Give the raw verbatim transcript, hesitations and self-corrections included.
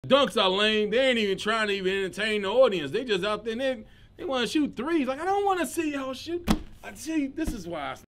Dunks are lame. They ain't even trying to even entertain the audience. They just out there, they, they want to shoot threes. Like, I don't want to see y'all shoot. I see, this is why I